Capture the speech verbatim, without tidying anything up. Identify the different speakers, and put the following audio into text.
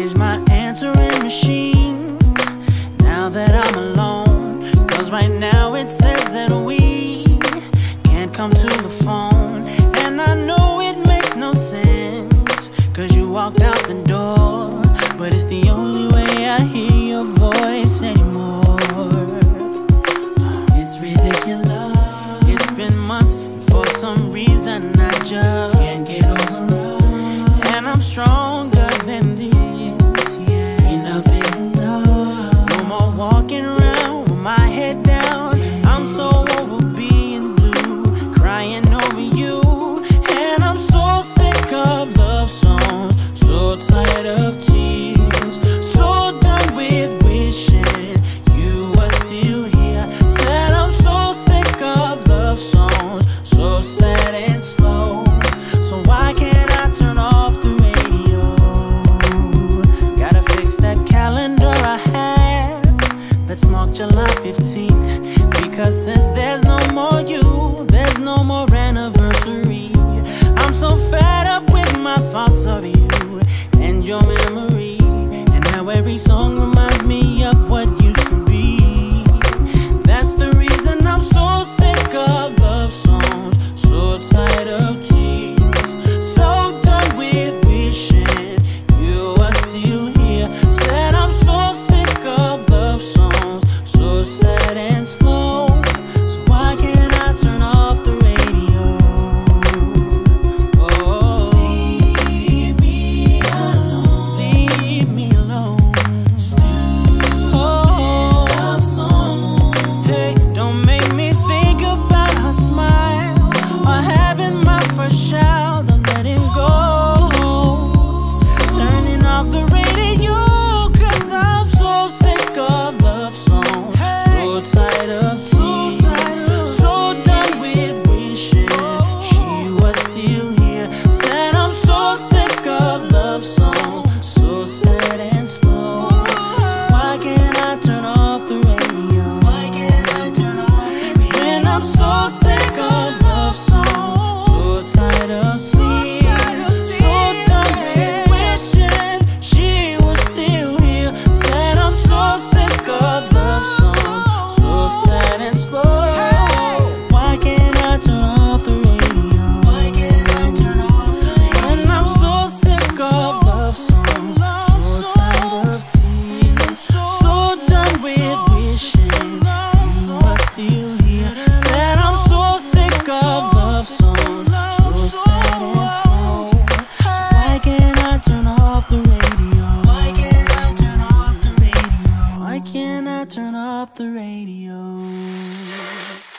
Speaker 1: changed my answering machine now that I'm alone. Cause right now it says that we can't come to the phone. And I know it makes no sense, cause you walked out the door, but it's the only way I hear your voice anymore. It's ridiculous. It's been months, and for some reason I just can't get over. And I'm stronger than this, yeah. Enough is enough. No more walking around with my head down. I'm so over being blue, crying over you. And I'm so sick of love songs, so tired of tears, so done with wishing you were still here. Said I'm so sick of love songs, so sad and slow. So why can't I turn off the radio? Gotta fix that calendar I have that's marked July fifteenth. Because since there's no more you, there's no more anniversary. I'm so fed up with my thoughts of you and your memory, and how every song reminds me of what used to be. That's the reason I'm so sick of love songs, so tired of tears, so done with wishing you were still here. Said I'm so sick of love songs, so sad and slow. So why can't I turn off the radio? Oh, leave me alone, leave me alone. Oh, love song. Hey, don't make me think about her smile or having my first child. I'm letting go, turning off the radio, cause I'm so sick of love songs, so tired of tears, so done with wishing she was still here. Said I'm so sick of love songs, so sad and slow. So why can't I turn off the radio? Why can't I turn off? When I'm so sick of love songs, so tired of tears, so done with wishing she was still here. Said I'm so sick of love songs, so sad and slow. Why can't I turn off the radio? Why can't I turn off the radio? When I'm so sick of love songs, so tired of tears, so done with wishing you were still here. Said I'm so sick of love songs, so sad and slow. So why can't I turn off the radio? Why can't I turn off the radio? Why can't I turn off the radio?